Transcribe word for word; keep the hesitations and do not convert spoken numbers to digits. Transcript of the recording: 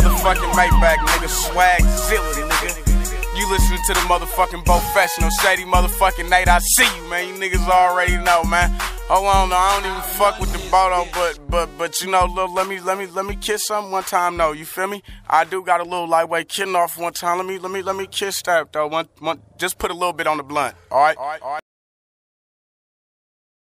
motherfucking Mayback, nigga. Swag zilla, nigga. You listening to the motherfucking Bo-Fessional, Shady motherfucking Nate, I see you, man. You niggas already know, man. Hold on, no, I don't even fuck with the Bodo, but but but you know, look, let me let me let me kiss something one time, though. You feel me? I do got a little lightweight kidding off one time. Let me let me let me kiss that though. One one, just put a little bit on the blunt. All right, all right, all right.